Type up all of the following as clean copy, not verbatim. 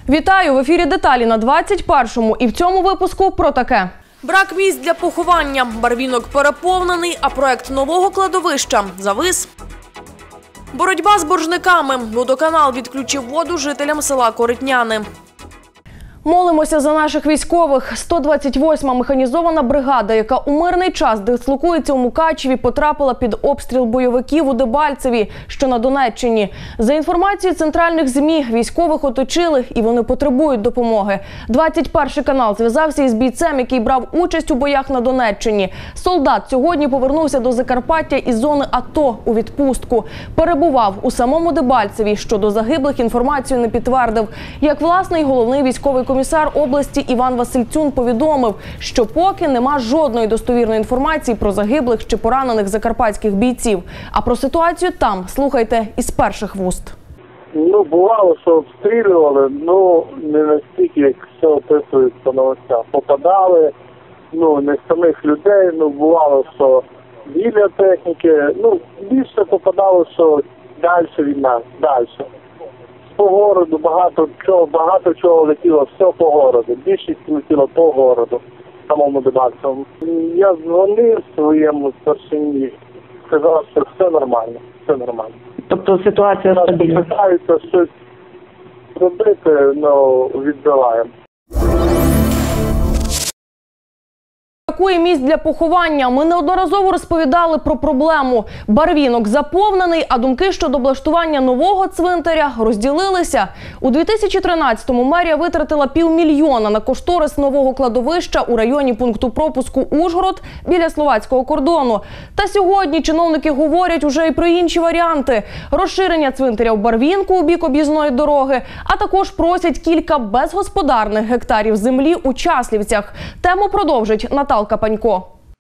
Вітаю! В ефірі «Деталі» на 21-му. І в цьому випуску про таке. Брак місць для поховання. Барвінок переповнений, а проект нового кладовища завис. Боротьба з боржниками. Водоканал відключив воду жителям села Коритняни. Молимося за наших військових. 128-ма механізована бригада, яка у мирний час дислокується у Мукачеві, потрапила під обстріл бойовиків у Дебальцеві, що на Донеччині. За інформацією центральних ЗМІ, військових оточили і вони потребують допомоги. 21 канал зв'язався із бійцем, який брав участь у боях на Донеччині. Солдат сьогодні повернувся до Закарпаття із зони АТО у відпустку. Перебував у самому Дебальцеві. Щодо загиблих інформацію не підтвердив. Як власний головний військовий комісар області Іван Васильцюн повідомив, що поки нема жодної достовірної інформації про загиблих чи поранених закарпатських бійців. А про ситуацію там слухайте із перших вуст. Бувало, що обстрілювали, не настільки, як все описують по новостях. Попадали, не самих людей, бувало, що біля техніки, більше попадало, що далі від нас, далі. По городу багато чого летіло, все по городу. Більшість летіло по городу, самому Дебальцевому. Я дзвонив своєму старшині, сказав, що все нормально, все нормально. Тобто ситуація стабільна? Питаються щось робити, відбиваємо. Бракує місць для поховання. Ми неодноразово розповідали про проблему. Барвінок заповнений, а думки щодо облаштування нового цвинтаря розділилися. У 2013-му мерія витратила півмільйона на кошторис нового кладовища у районі пункту пропуску Ужгород біля словацького кордону. Та сьогодні чиновники говорять уже і про інші варіанти. Розширення цвинтаря в Барвінку у бік об'їзної дороги, а також просять кілька безгосподарних гектарів землі у Часлівцях. Тему продовжить Наталка Панько.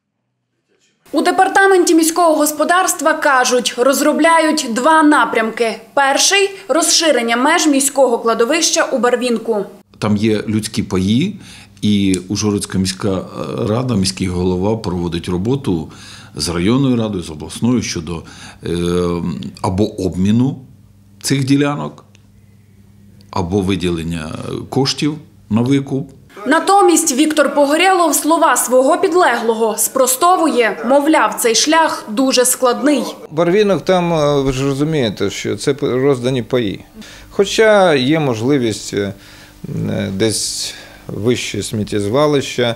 У департаменті міського господарства кажуть, розробляють два напрямки. Перший – розширення меж міського кладовища у Барвінку. Там є людські паї, і Ужгородська міська рада, міський голова проводить роботу з районною радою, з обласною щодо або обміну цих ділянок, або виділення коштів на викуп. Натомість Віктор Погорєлов слова свого підлеглого спростовує, мовляв, цей шлях дуже складний. Барвінок там, ви ж розумієте, що це роздані паї. Хоча є можливість десь вище сміттєзвалища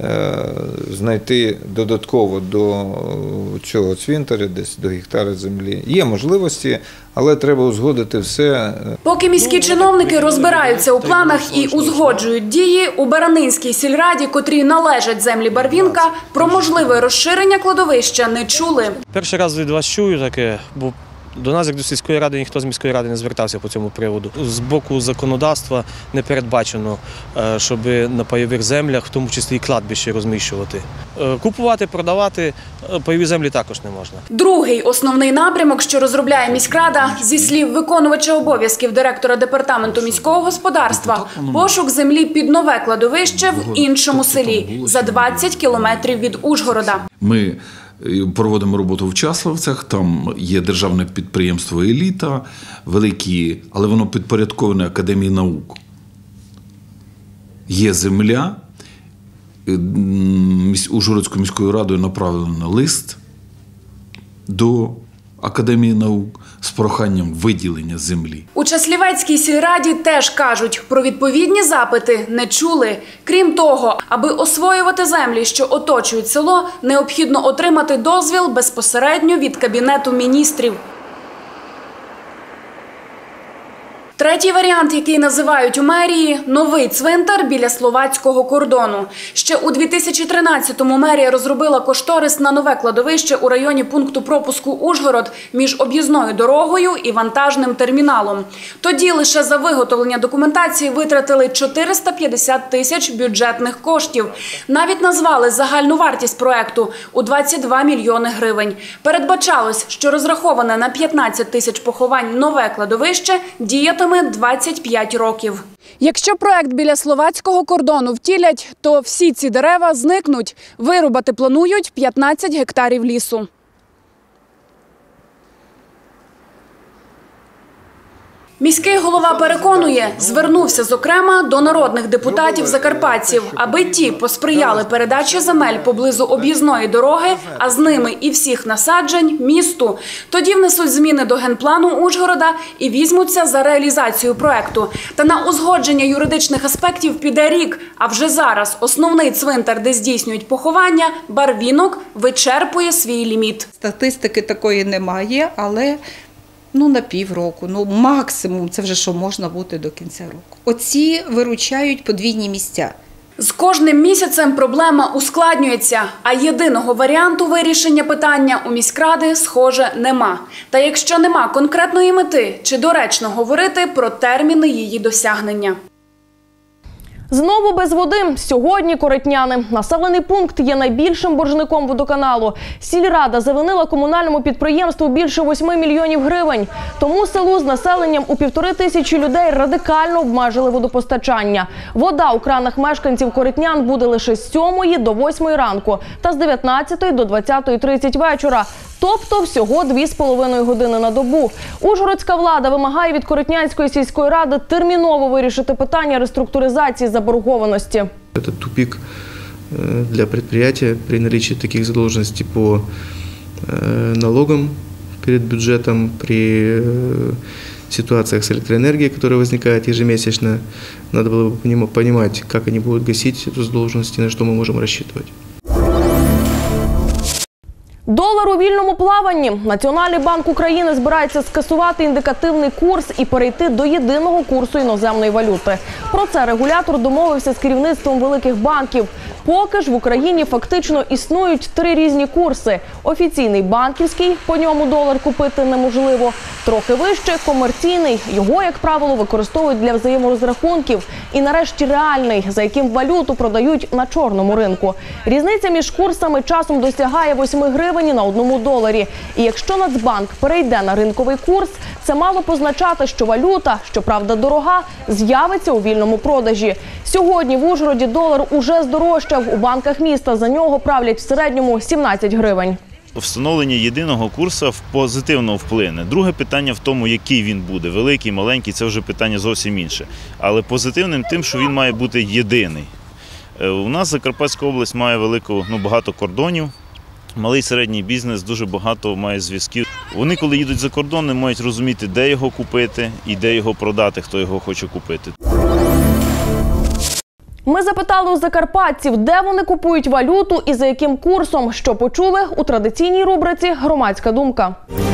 знайти додатково до цього цвинтаря, десь до гектара землі. Є можливості, але треба узгодити все. Поки міські чиновники розбираються у планах і узгоджують дії, у Баранинській сільраді, котрій належать землі Барвінка, про можливе розширення кладовища не чули. Перший раз від вас чую таке, бо до нас, як до сільської ради, ніхто з міської ради не звертався по цьому приводу. З боку законодавства не передбачено, щоб на пайових землях, в тому числі і кладбище, розміщувати. Купувати, продавати пайові землі також не можна. Другий основний напрямок, що розробляє міськрада, зі слів виконувача обов'язків директора департаменту міського господарства, пошук землі під нове кладовище в іншому селі, за 20 кілометрів від Ужгорода. Ми проводимо роботу в Часлівцях, там є державне підприємство «Еліта», великі, але воно підпорядковане Академії наук. Є земля, Ужгородською міською радою направлено лист до Академії наук з проханням виділення землі. У Часлівецькій сільраді теж кажуть, про відповідні запити не чули. Крім того, аби освоювати землі, що оточують село, необхідно отримати дозвіл безпосередньо від Кабінету міністрів. Третій варіант, який називають у мерії – новий цвинтар біля словацького кордону. Ще у 2013-му мерія розробила кошторис на нове кладовище у районі пункту пропуску Ужгород між об'їзною дорогою і вантажним терміналом. Тоді лише за виготовлення документації витратили 450 тисяч бюджетних коштів. Навіть назвали загальну вартість проекту у 22 мільйони гривень. Передбачалось, що розраховане на 15 тисяч поховань нове кладовище діятиме 25 років. Якщо проект біля словацького кордону втілять, то всі ці дерева зникнуть. Вирубати планують 15 гектарів лісу. Міський голова переконує, звернувся, зокрема, до народних депутатів-закарпатців, аби ті посприяли передачі земель поблизу об'їзної дороги, а з ними і всіх насаджень, місту. Тоді внесуть зміни до генплану Ужгорода і візьмуться за реалізацію проекту. Та на узгодження юридичних аспектів піде рік, а вже зараз основний цвинтар, де здійснюють поховання, Барвінок, вичерпує свій ліміт. Статистики такої немає, але на півроку, максимум, це вже що можна бути до кінця року. Оці виручають подвійні місця. З кожним місяцем проблема ускладнюється, а єдиного варіанту вирішення питання у міськради, схоже, нема. Та якщо нема конкретної мети, чи доречно говорити про терміни її досягнення? Знову без води. Сьогодні Коритняни. Населений пункт є найбільшим боржником водоканалу. Сільрада завинила комунальному підприємству більше 8 мільйонів гривень. Тому селу з населенням у 1500 людей радикально обмежили водопостачання. Вода у кранах мешканців Коритнян буде лише з 7 до 8 ранку та з 19 до 20:30 вечора. Тобто всього 2,5 години на добу. Ужгородська влада вимагає від Коритнянської сільської ради терміново вирішити питання реструктуризації заборгованості. Це тупик для предприятия при наличии таких задолженностей по налогам перед бюджетом, при ситуациях с электроэнергией, которые возникают ежемесячно. Надо было бы понимать, как они будут гасить эту задолженность и на что мы можем рассчитывать. Долар у вільному плаванні. Національний банк України збирається скасувати індикативний курс і перейти до єдиного курсу іноземної валюти. Про це регулятор домовився з керівництвом великих банків. Поки ж в Україні фактично існують 3 різні курси. Офіційний банківський, по ньому долар купити неможливо. Трохи вище – комерційний. Його, як правило, використовують для взаєморозрахунків. І нарешті реальний, за яким валюту продають на чорному ринку. Різниця між курсами часом досягає 8 гривень на 1 доларі. І якщо Нацбанк перейде на ринковий курс, це мало позначати, що валюта, щоправда дорога, з'явиться у вільному продажі. Сьогодні в Ужгороді долар уже здорожчав. У банках міста за нього правлять в середньому 17 гривень. Встановлення єдиного курсу позитивно вплине. Друге питання в тому, який він буде. Великий, маленький – це вже питання зовсім інше. Але позитивним тим, що він має бути єдиний. У нас Закарпатська область має багато кордонів. Малий і середній бізнес дуже багато має зв'язків. Вони, коли їдуть за кордон, не мають розуміти, де його купити і де його продати, хто його хоче купити. Ми запитали у закарпатців, де вони купують валюту і за яким курсом. Що почули у традиційній рубриці «Громадська думка».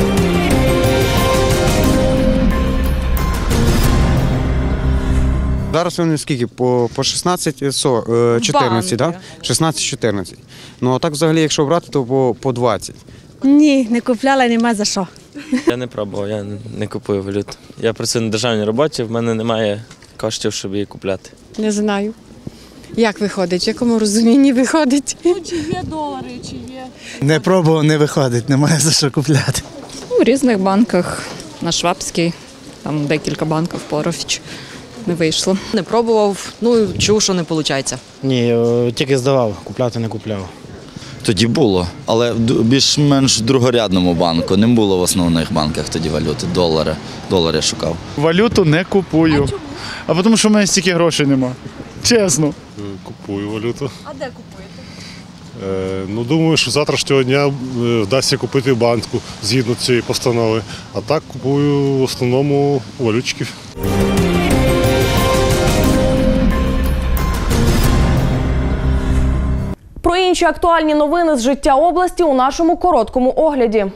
Зараз вони скільки? По 16-14, так? 16-14. Ну а так взагалі, якщо брати, то по 20. Ні, не купляла, нема за що. Я не пробував, я не купую валюту. Я працюю на державній роботі, в мене немає коштів, щоб її купляти. Не знаю. Як виходить, в якому розумінні виходить? Чи є долари, чи є? Не пробував, не виходить, немає за що купляти. У різних банках, на Швабській, там декілька банків, Порович. Не вийшло. Не пробував, чув, що не виходить. Ні, тільки здавав, купляти не купляв. Тоді було, але в більш-менш другорядному банку. Не було в основних банках тоді валюти, долари шукав. Валюту не купую. А тому що в мене стільки грошей нема. Чесно. Купую валюту. А де купуєте? Думаю, що завтрашнього дня вдасться купити в банку згідно цієї постанови. А так купую в основному валютчиків. Про інші актуальні новини з життя області у нашому короткому огляді.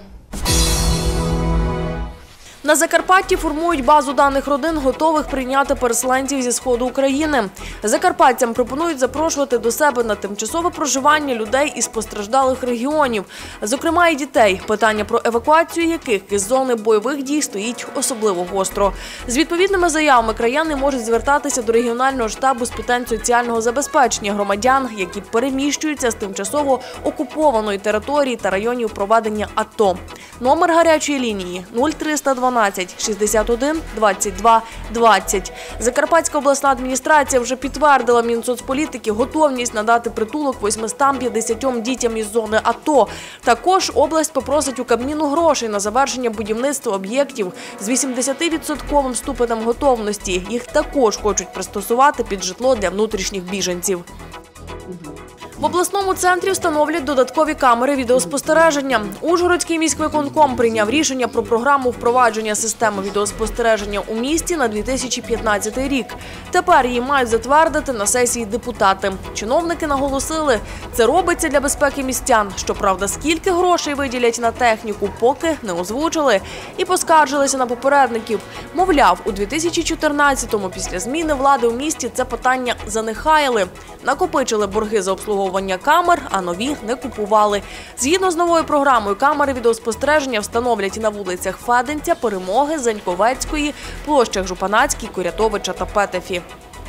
На Закарпатті формують базу даних родин, готових прийняти переселенців зі Сходу України. Закарпатцям пропонують запрошувати до себе на тимчасове проживання людей із постраждалих регіонів, зокрема і дітей, питання про евакуацію яких із зони бойових дій стоїть особливо гостро. З відповідними заявами краяни можуть звертатися до регіонального штабу з питань соціального забезпечення громадян, які переміщуються з тимчасово окупованої території та районів проведення АТО. Номер гарячої лінії – 0312 14 61 22 20. Закарпатська обласна адміністрація вже підтвердила Мінсоцполітики готовність надати притулок 850 дітям із зони АТО. Також область попросить у Кабміну грошей на завершення будівництва об'єктів з 80% ступенем готовності. Їх також хочуть пристосувати під житло для внутрішніх біженців. В обласному центрі встановлять додаткові камери відеоспостереження. Ужгородський міськвиконком прийняв рішення про програму впровадження системи відеоспостереження у місті на 2015 рік. Тепер її мають затвердити на сесії депутати. Чиновники наголосили, це робиться для безпеки містян. Щоправда, скільки грошей виділять на техніку, поки не озвучили. І поскаржилися на попередників. Мовляв, у 2014-му після зміни влади у місті це питання занехаяли. Накопичили борги за обслуговування камер, а нові не купували. Згідно з новою програмою, камери відеоспостереження встановлять і на вулицях Феденця, Перемоги, Заньковецької, площах Жупанацькій, Курятовича та Петефі.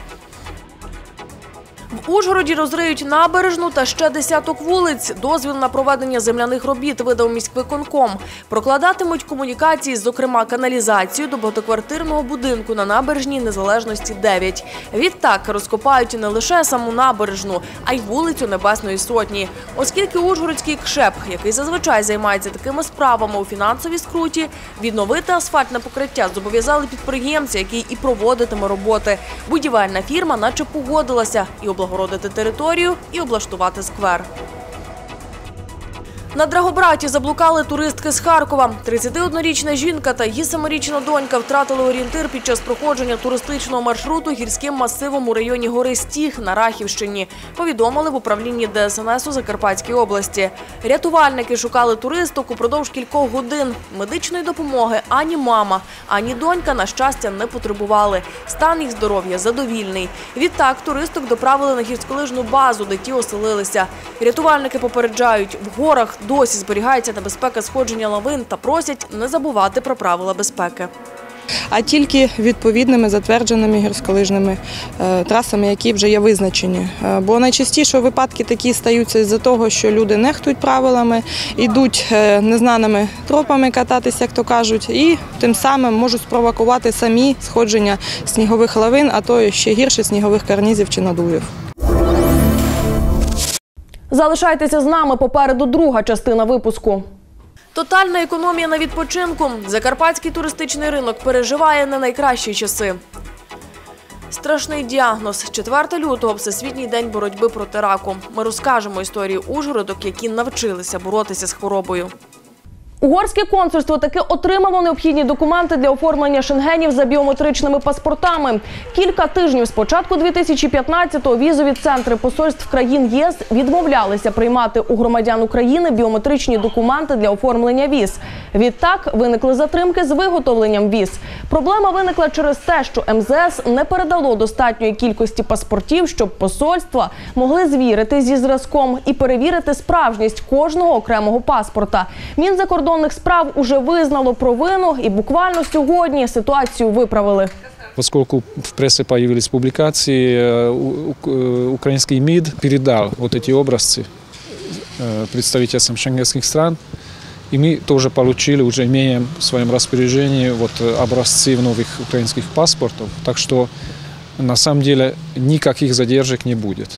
В Ужгороді розриють набережну та ще десяток вулиць. Дозвіл на проведення земляних робіт видав міськвиконком. Прокладатимуть комунікації, зокрема каналізацію до багатоквартирного будинку на набережній Незалежності 9. Відтак розкопають не лише саму набережну, а й вулицю Небесної Сотні. Оскільки Ужгородський КШЕП, який зазвичай займається такими справами у фінансовій скруті, відновити асфальтне покриття зобов'язали підприємця, який і проводитиме роботи. Будівельна фірма наче погодилася і облагородити територію, і облаштувати сквер. На Драгобраті заблукали туристки з Харкова. 31-річна жінка та її 7-річна донька втратили орієнтир під час проходження туристичного маршруту гірським масивом у районі гори Стіг на Рахівщині, повідомили в управлінні ДСНС у Закарпатській області. Рятувальники шукали туристок упродовж кількох годин. Медичної допомоги ані мама, ані донька, на щастя, не потребували. Стан їх здоров'я задовільний. Відтак туристок доправили на гірськолижну базу, де ті оселилися. Рятувальники попереджають, в горах досі зберігається небезпека сходження лавин та просять не забувати про правила безпеки. А тільки відповідними затвердженими гірськолижними трасами, які вже є визначені. Бо найчастіше випадки такі стаються з-за того, що люди нехтують правилами, йдуть незнаними тропами кататися, як то кажуть, і тим самим можуть спровокувати самі сходження снігових лавин, а то ще гірше снігових карнізів чи надувів. Залишайтеся з нами, попереду друга частина випуску. Тотальна економія на відпочинку. Закарпатський туристичний ринок переживає не найкращі часи. Страшний діагноз. 4 лютого – Всесвітній день боротьби проти раку. Ми розкажемо історію ужгородок, які навчилися боротися з хворобою. Угорське консульство таки отримало необхідні документи для оформлення шенгенів за біометричними паспортами. Кілька тижнів з початку 2015-го візові центри посольств країн ЄС відмовлялися приймати у громадян України біометричні документи для оформлення віз. Відтак виникли затримки з виготовленням віз. Проблема виникла через те, що МЗС не передало достатньої кількості паспортів, щоб посольства могли звірити зі зразком і перевірити справжність кожного окремого паспорта. Мінзакордонних справ уже визнало провину і буквально сьогодні ситуацію виправили. Поскольку в прессе появились публикации, украинский МИД передал вот эти образцы представительствам шенгенских стран, и мы тоже получили, уже имеем в своем распоряжении вот образцы новых украинских паспортов, так что на самом деле никаких задержек не будет.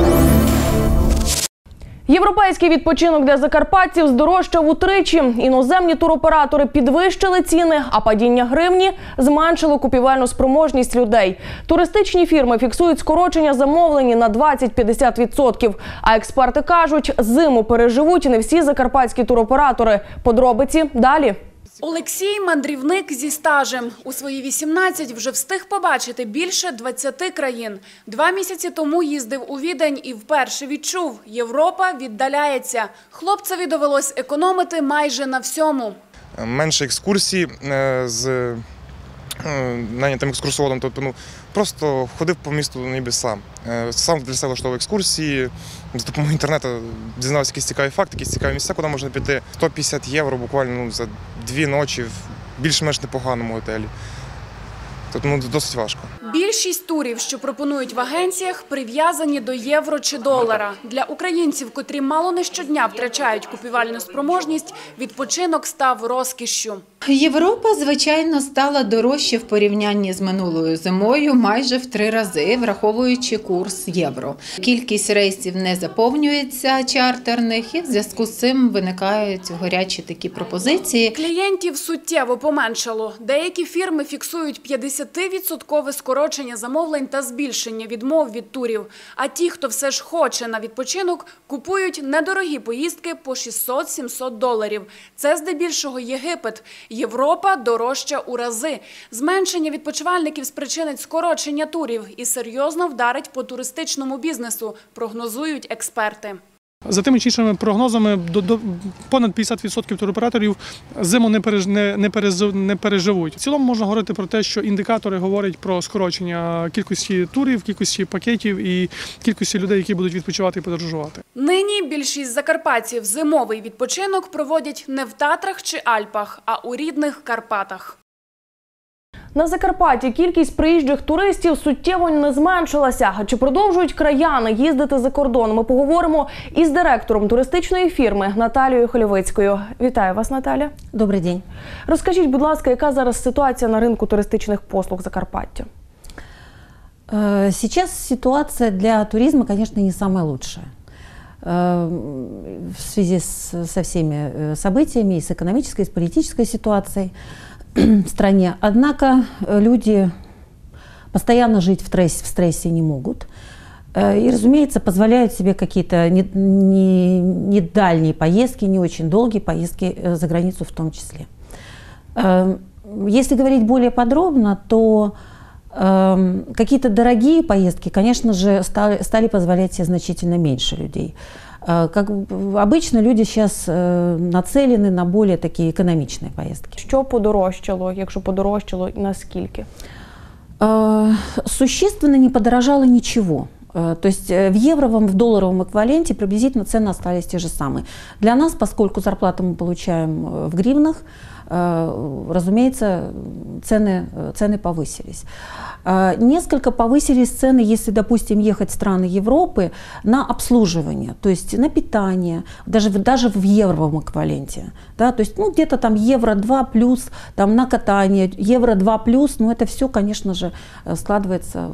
Європейський відпочинок для закарпатців здорожчав утричі. Іноземні туроператори підвищили ціни, а падіння гривні зменшило купівельну спроможність людей. Туристичні фірми фіксують скорочення замовлень на 20-50%. А експерти кажуть, зиму переживуть не всі закарпатські туроператори. Подробиці далі. Олексій – мандрівник зі стажем. У свої 18 вже встиг побачити більше 20 країн. 2 місяці тому їздив у Відень і вперше відчув – Європа віддаляється. Хлопцеві довелось економити майже на всьому. Менше екскурсій з нанятим екскурсоводом, тобто просто ходив по місту ніби сам. Сам для себе влаштовував екскурсії, за допомогою інтернету дізнався якісь цікаві факти, якісь цікаві місця, куди можна піти. 150 євро буквально за 2 ночі в більш-менш непоганому готелі. Тобто досить важко. Більшість турів, що пропонують в агенціях, прив'язані до євро чи долара. Для українців, котрі мало не щодня втрачають купівельну спроможність, відпочинок став розкішшю. Європа, звичайно, стала дорожче в порівнянні з минулою зимою майже в 3 рази, враховуючи курс євро. Кількість рейсів не заповнюється чартерних, і в зв'язку з цим виникають горячі такі пропозиції. Клієнтів суттєво поменшало. Деякі фірми фіксують 50% скорочення замовлень та збільшення відмов від турів. А ті, хто все ж хоче на відпочинок, купують недорогі поїздки по $600–700. Це здебільшого Єгипет. Європа дорожча у рази. Зменшення відпочивальників спричинить скорочення турів і серйозно вдарить по туристичному бізнесу, прогнозують експерти. За тими чи іншими прогнозами, понад 50% туроператорів зиму не переживуть. В цілому можна говорити про те, що індикатори говорять про скорочення кількості турів, кількості пакетів і кількості людей, які будуть відпочивати і подорожувати. Нині більшість закарпатців зимовий відпочинок проводять не в Татрах чи Альпах, а у рідних Карпатах. На Закарпатті кількість приїжджих туристів суттєво не зменшилася. А чи продовжують краяни їздити за кордон? Ми поговоримо із директором туристичної фірми Наталією Холєвицькою. Вітаю вас, Наталя. Добрий день. Розкажіть, будь ласка, яка зараз ситуація на ринку туристичних послуг Закарпаття? Сейчас ситуация для туризма, конечно, не самая лучшая. В связи со всеми событиями, и с экономической, и с политической ситуацией в стране. Однако люди постоянно жить в стрессе не могут. И, разумеется, позволяют себе какие-то не дальние поездки, не очень долгие поездки за границу в том числе. Если говорить более подробно, то какие-то дорогие поездки, конечно же, стали позволять себе значительно меньше людей. Как обычно, люди сейчас нацелены на более такие экономичные поездки. Що подорожчало, якщо подорожчало, і наскільки? Существенно не подорожало ничего. То есть в евровом, в долларовом эквиваленте приблизительно цены остались те же самые. Для нас, поскольку зарплату мы получаем в гривнах, разумеется, цены повысились. Несколько повысились цены, если, допустим, ехать в страны Европы на обслуживание, то есть на питание, даже в евровом эквиваленте. Да, то есть где-то там евро 2 плюс, там на катание, евро 2 плюс, это все, конечно же, складывается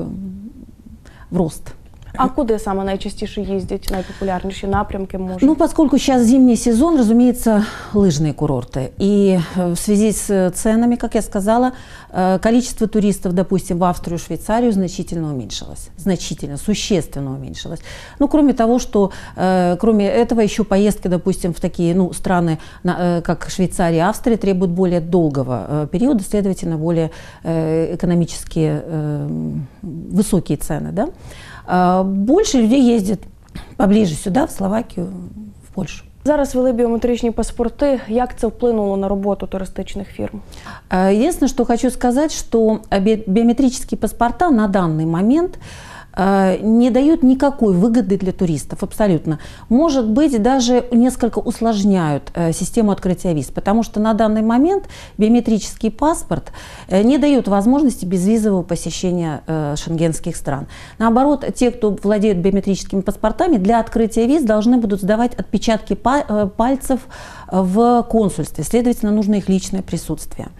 в рост. А куди саме найчастіше їздять, найпопулярніші напрямки може? Поскольку сейчас зимний сезон, разумеется, лыжные курорты. И в связи с ценами, как я сказала, количество туристов, допустим, в Австрию, Швейцарию значительно уменьшилось. Существенно уменьшилось. Кроме того, что, кроме этого, еще поездки, допустим, в такие страны, как Швейцария и Австрия, требуют более долгого периода, следовательно, более экономически высокие цены, да? Больше людей ездит поближе сюда, в Словакию, в Польшу. Зараз ввели біометричні паспорти. Як це вплинуло на роботу туристичних фірм? Единственное, что хочу сказать, что биометрические паспорта на данный момент не дают никакой выгоды для туристов, абсолютно. Может быть, даже несколько усложняют систему открытия виз, потому что на данный момент биометрический паспорт не дает возможности безвизового посещения шенгенских стран. Наоборот, те, кто владеют биометрическими паспортами, для открытия виз должны будут сдавать отпечатки пальцев в консульстве, следовательно, нужно их личное присутствие.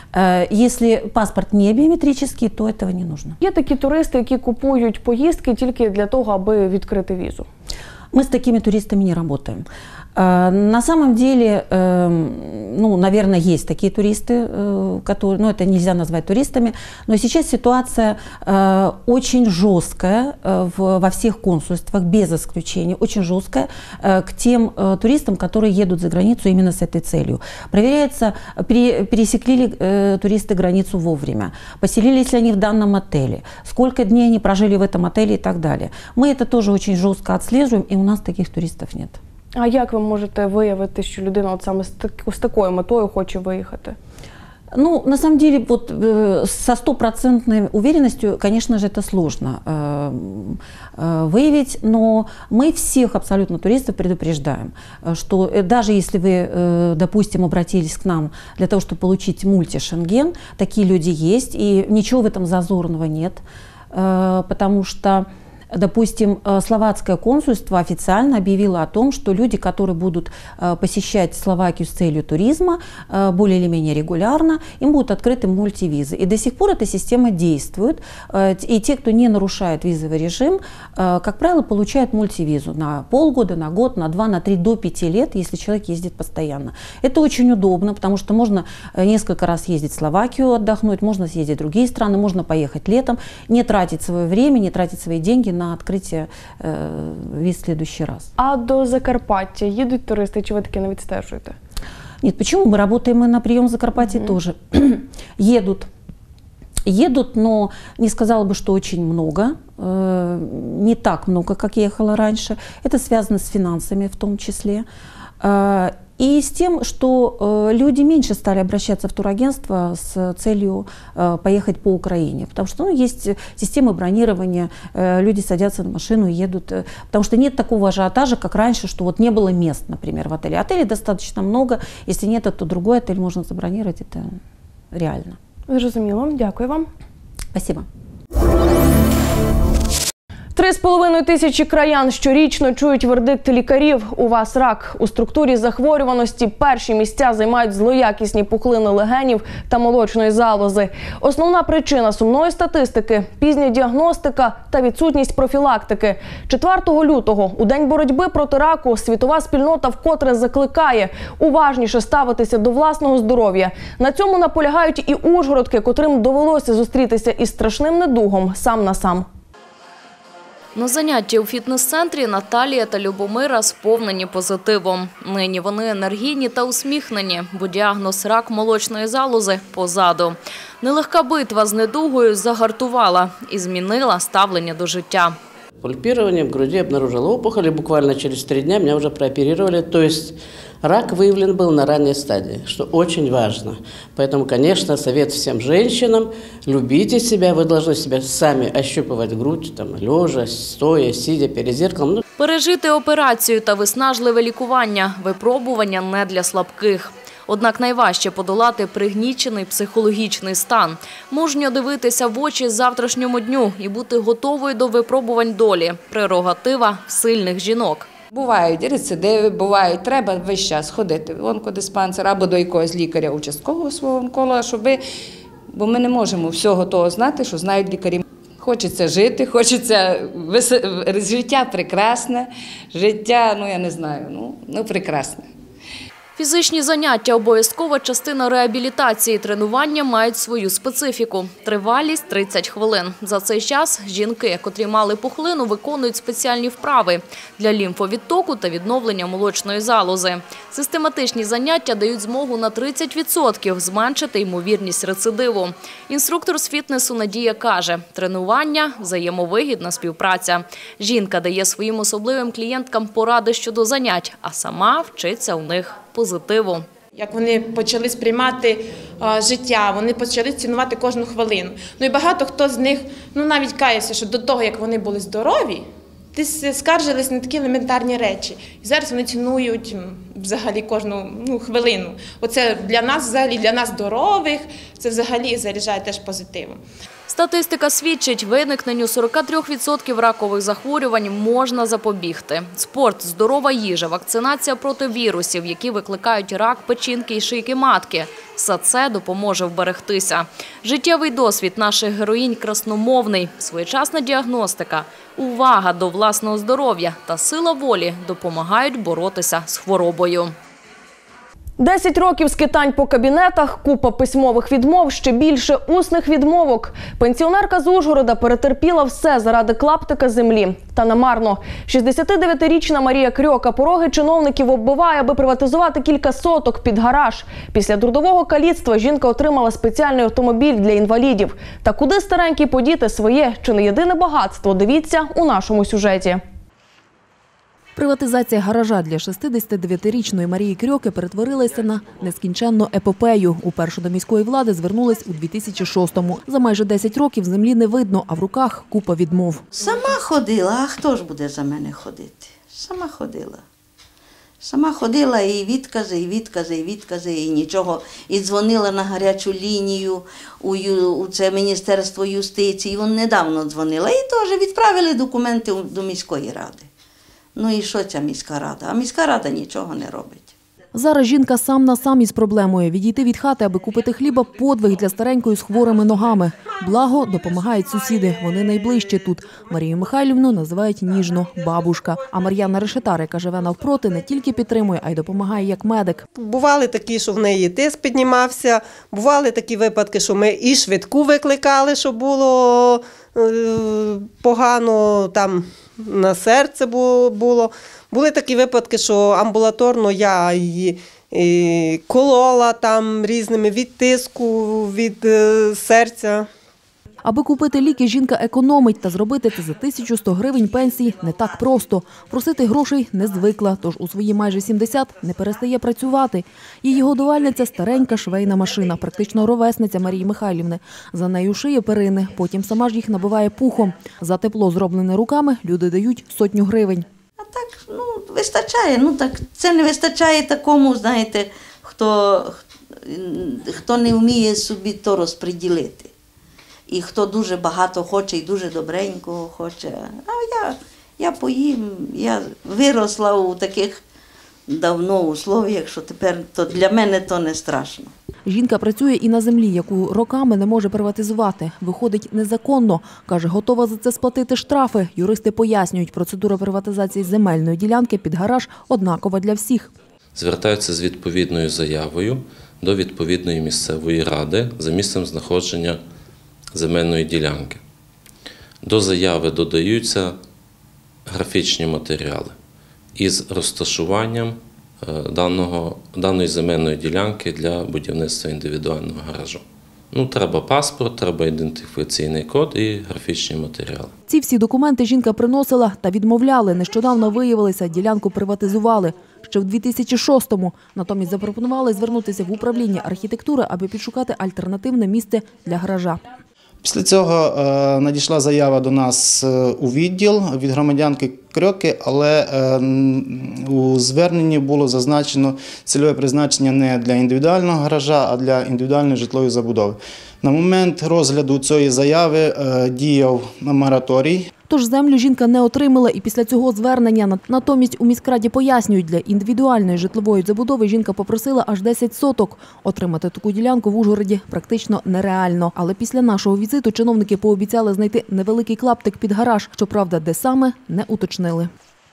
Если паспорт не біометричний, то этого не нужно. Є такі туристи, які купують поїздки тільки для того, аби відкрити візу? Мы с такими туристами не работаем. На самом деле, наверное, есть такие туристы, которые, это нельзя назвать туристами, но сейчас ситуация очень жесткая во всех консульствах, без исключения, очень жесткая к тем туристам, которые едут за границу именно с этой целью. Проверяется, пересекли ли туристы границу вовремя, поселились ли они в данном отеле, сколько дней они прожили в этом отеле и так далее. Мы это тоже очень жестко отслеживаем, и у нас таких туристов нет. А як ви можете виявити, що людина саме з такою метою хоче виїхати? На самом деле, со 100% уверенностью, конечно же, это сложно выявить, но мы всех абсолютно туристов предупреждаем, что даже если вы, допустим, обратились к нам для того, чтобы получить мульти-шенген, такие люди есть, и ничего в этом зазорного нет, потому что Допустим, словацкое консульство официально объявило о том, что люди, которые будут посещать Словакию с целью туризма более или менее регулярно, им будут открыты мультивизы. И до сих пор эта система действует. И те, кто не нарушает визовый режим, как правило, получают мультивизу на полгода, на год, на 2, на 3, до 5 лет, если человек ездит постоянно. Это очень удобно, потому что можно несколько раз ездить в Словакию отдохнуть, можно съездить в другие страны, можно поехать летом, не тратить свое время, не тратить свои деньги на открытие виз в следующий раз. А до Закарпаття їдуть туристи, чи ви таки не відстежуєте? Нет, почему? Мы работаем и на прием в Закарпатье тоже. Едут, но не сказала бы, что очень много, не так много, как я ехала раньше. Это связано с финансами в том числе. И с тем, что люди меньше стали обращаться в турагентство с целью поехать по Украине. Потому что есть системы бронирования, люди садятся на машину и едут. Потому что нет такого ажиотажа, как раньше, что вот не было мест, например, в отеле. Отелей достаточно много. Если нет, то другой отель можно забронировать. Это реально. Зрозуміло. Дякую вам. Спасибо. 3,5 тисячі краян щорічно чують вердикт лікарів. У вас рак. У структурі захворюваності перші місця займають злоякісні пухлини легенів та молочної залози. Основна причина сумної статистики – пізня діагностика та відсутність профілактики. 4 лютого, у День боротьби проти раку, світова спільнота вкотре закликає уважніше ставитися до власного здоров'я. На цьому наполягають і ужгородки, котрим довелося зустрітися із страшним недугом сам на сам. На занятті у фітнес-центрі Наталія та Любомира сповнені позитивом. Нині вони енергійні та усміхнені, бо діагноз рак молочної залози позаду. Нелегка битва з недугою загартувала і змінила ставлення до життя. Пульпирование в груди обнаружила опухоль, и буквально через 3 дня меня уже прооперировали. То есть рак выявлен был на ранней стадии, что очень важно. Поэтому, конечно, совет всем женщинам – любите себя, вы должны себя сами ощупывать грудь, там, лежа, стоя, сидя перед зеркалом. Пережити операцію та виснажливе лікування – випробування не для слабких. Однак найважче подолати пригнічений психологічний стан, мужньо дивитися в очі завтрашньому дню і бути готовою до випробувань долі – прерогатива сильних жінок. Бувають рецидиви, бувають, треба весь час ходити в онкодиспансер або до якогось лікаря участкового свого онколога, бо ми не можемо всього того знати, що знають лікарі. Хочеться жити, хочеться життя прекрасне, життя, я не знаю, прекрасне. Фізичні заняття – обов'язкова частина реабілітації. Тренування мають свою специфіку. Тривалість – 30 хвилин. За цей час жінки, котрі мали пухлину, виконують спеціальні вправи для лімфовідтоку та відновлення молочної залози. Систематичні заняття дають змогу на 30% зменшити ймовірність рецидиву. Інструктор з фітнесу Надія каже, тренування – взаємовигідна співпраця. Жінка дає своїм особливим клієнткам поради щодо занять, а сама вчиться у них позитиву. Як вони почали сприймати життя, вони почали цінувати кожну хвилину. І багато хто з них навіть кається, що до того, як вони були здорові, скаржились на такі елементарні речі. І зараз вони цінують взагалі кожну хвилину. Оце для нас, взагалі, для нас здорових, це взагалі заряджає теж позитивом. Статистика свідчить, виникненню 43% ракових захворювань можна запобігти. Спорт, здорова їжа, вакцинація проти вірусів, які викликають рак печінки і шийки матки – все це допоможе вберегтися. Життєвий досвід наших героїнь красномовний, своєчасна діагностика, увага до власного здоров'я та сила волі допомагають боротися з хворобою. 10 років скитань по кабінетах, купа письмових відмов, ще більше усних відмовок. Пенсіонерка з Ужгорода перетерпіла все заради клаптика землі. Та намарно. 69-річна Марія Крьока пороги чиновників оббиває, аби приватизувати кілька соток під гараж. Після трудового каліцтва жінка отримала спеціальний автомобіль для інвалідів. Та куди старенькій подіти своє, чи не єдине багатство, дивіться у нашому сюжеті. Приватизація гаража для 69-річної Марії Крьоки перетворилася на нескінченну епопею. Уперше до міської влади звернулись у 2006-му. За майже 10 років землі не видно, а в руках купа відмов. Сама ходила, а хто ж буде за мене ходити? Сама ходила. Сама ходила і відкази, і нічого. І дзвонила на гарячу лінію у це Міністерство юстиції. Вон недавно дзвонила. І теж відправили документи до міської ради. Ну і що ця міська рада? А міська рада нічого не робить. Зараз жінка сам на сам із проблемою. Відійти від хати, аби купити хліба – подвиг для старенької з хворими ногами. Благо, допомагають сусіди. Вони найближчі тут. Марію Михайлівну називають ніжно «бабушка». А Мар'яна Решетар, яка живе навпроти, не тільки підтримує, а й допомагає як медик. Бували такі, що в неї тиск піднімався. Бували такі випадки, що ми і швидку викликали, що було погано, там на серце було. Були такі випадки, що амбулаторно я її колола там різними від тиску, від серця. Аби купити ліки, жінка економить, та зробити це за 1100 гривень пенсії не так просто. Просити грошей не звикла, тож у свої майже 70 не перестає працювати. Її годувальниця – старенька швейна машина, практично ровесниця Марії Михайлівни. За нею шиє перини, потім сама ж їх набиває пухом. За тепло, зроблене руками, люди дають 100 гривень. Вистачає. Так це не вистачає такому, знаєте, хто не вміє собі то розподілити. І хто дуже багато хоче і дуже добренького хоче. А я поїм, я виросла у таких давно условіях, що тепер для мене то не страшно. Жінка працює і на землі, яку роками не може приватизувати. Виходить незаконно. Каже, готова за це сплатити штрафи. Юристи пояснюють, процедура приватизації земельної ділянки під гараж однакова для всіх. Звертаються з відповідною заявою до відповідної місцевої ради за місцем знаходження земельної ділянки. До заяви додаються графічні матеріали із розташуванням даної земельної ділянки для будівництва індивідуального гаражу. Треба паспорт, треба ідентифікаційний код і графічні матеріали. Ці всі документи жінка приносила та відмовляли. Нещодавно виявилося, ділянку приватизували. Ще в 2006-му. Натомість запропонували звернутися в управління архітектури, аби підшукати альтернативне місце для гаража. Після цього надійшла заява до нас у відділ від громадянки Крьоки, але у зверненні було зазначено цільове призначення не для індивідуального гаража, а для індивідуальної житлової забудови. На момент розгляду цієї заяви діяв мораторій. Тож землю жінка не отримала і після цього звернення. Натомість у міськраді пояснюють, для індивідуальної житлової забудови жінка попросила аж 10 соток. Отримати таку ділянку в Ужгороді практично нереально. Але після нашого візиту чиновники пообіцяли знайти невеликий клаптик під гараж. Щоправда, де саме – не уточнили.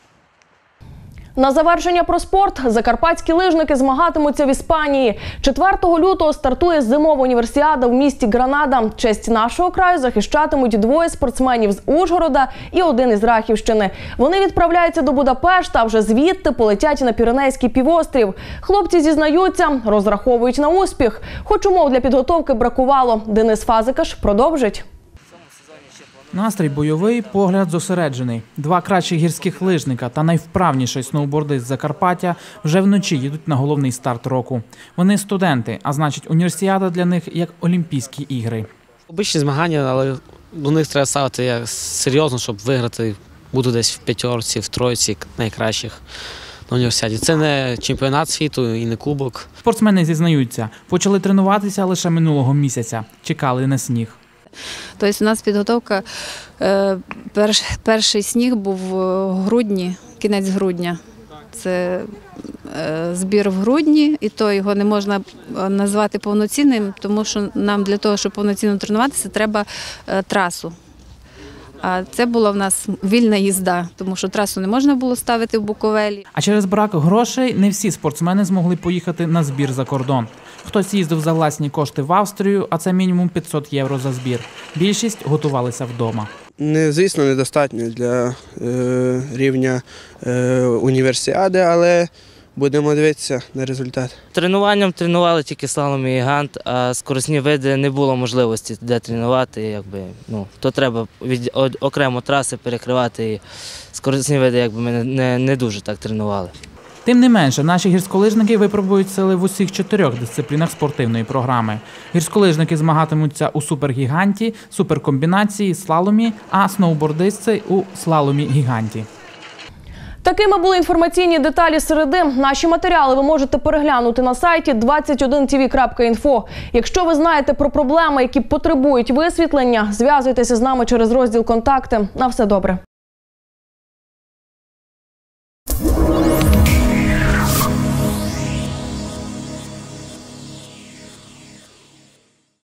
На завершення про спорт. Закарпатські лижники змагатимуться в Іспанії. 4 лютого стартує зимова універсіада в місті Гранада. Честь нашого краю захищатимуть 2 спортсменів з Ужгорода і 1 із Рахівщини. Вони відправляються до Будапешта, а вже звідти полетять на Піренейський півострів. Хлопці зізнаються, розраховують на успіх. Хоч умов для підготовки бракувало. Денис Фазикаш продовжить. Настрій бойовий, погляд зосереджений. 2 кращих гірських лижника та найвправніший сноубордист Закарпаття вже вночі їдуть на головний старт року. Вони студенти, а значить універсіада для них як Олімпійські ігри. Обичні змагання, але до них треба ставити серйозно, щоб виграти. Буду десь в 5, в 3 найкращих на універсіаді. Це не чемпіонат світу і не кубок. Спортсмени зізнаються, почали тренуватися лише минулого місяця, чекали на сніг. Тобто у нас підготовка, перший сніг був в грудні, кінець грудня. Це збір в грудні, і то його не можна назвати повноцінним, тому що нам для того, щоб повноцінно тренуватися, треба трасу. А це була в нас вільна їзда, тому що трасу не можна було ставити в Буковелі. А через брак грошей не всі спортсмени змогли поїхати на збір за кордон. Хтось їздив за власні кошти в Австрію, а це мінімум 500 євро за збір. Більшість готувалися вдома. Звісно, недостатньо для рівня універсіади, але будемо дивитися на результат. Тренуванням тренували тільки слалом і гігант, а скоростні види не було можливості де тренувати. То треба окремо траси перекривати, і скоростні види ми не дуже так тренували. Тим не менше, наші гірськолижники випробують сили в усіх 4 дисциплінах спортивної програми. Гірськолижники змагатимуться у супергіганті, суперкомбінації, слаломі, а сноубордисти – у слаломі-гіганті. Такими були інформаційні деталі середи. Наші матеріали ви можете переглянути на сайті 21tv.info. Якщо ви знаєте про проблеми, які потребують висвітлення, зв'язуйтеся з нами через розділ «Контакти». На все добре.